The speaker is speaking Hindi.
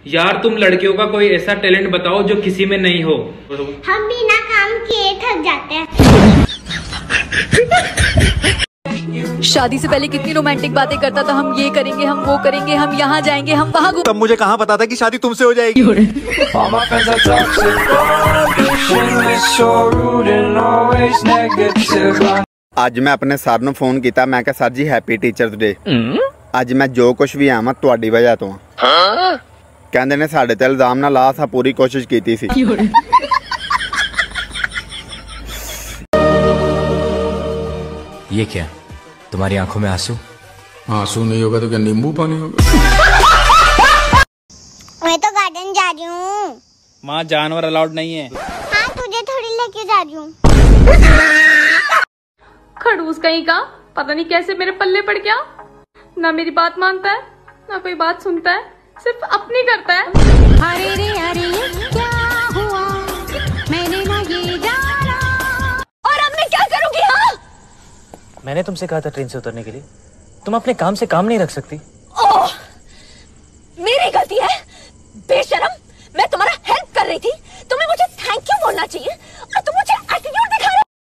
यार तुम लड़कियों का कोई ऐसा टैलेंट बताओ जो किसी में नहीं हो। हम बिना काम किए थक जाते हैं। शादी से पहले कितनी रोमांटिक बातें करता था, हम ये करेंगे, हम वो करेंगे, हम यहाँ जाएंगे, हम वहाँ। तब मुझे कहाँ पता था कि शादी तुमसे हो जाएगी। ਅੱਜ मैं अपने सर ਨੂੰ फोन किया, मैं कहा सर जी हैप्पी टीचर्स डे। ਅੱਜ मैं जो कुछ भी आवां ਤੁਹਾਡੀ वजह तो कहते ने साडे ते इल्जाम ना ला, असां पूरी कोशिश की थी। ये क्या, तुम्हारी आंखों में आंसू? आंसू नहीं होगा तो क्या नींबू पानी होगा? मैं तो गार्डन जा रही हूँ। वहाँ जानवर अलाउड नहीं है। हाँ तुझे थोड़ी लेके जा रही हूँ। खड़ूस कहीं का, पता नहीं कैसे मेरे पल्ले पड़ गया। ना मेरी बात मानता है, ना कोई बात सुनता है, सिर्फ अपनी करता है। अरे रे अरे क्या हुआ, मैंने ना ये जाना। और अब मैं क्या करूँगी? हाँ, मैंने तुमसे कहा था ट्रेन से उतरने के लिए, तुम अपने काम से काम नहीं रख सकती?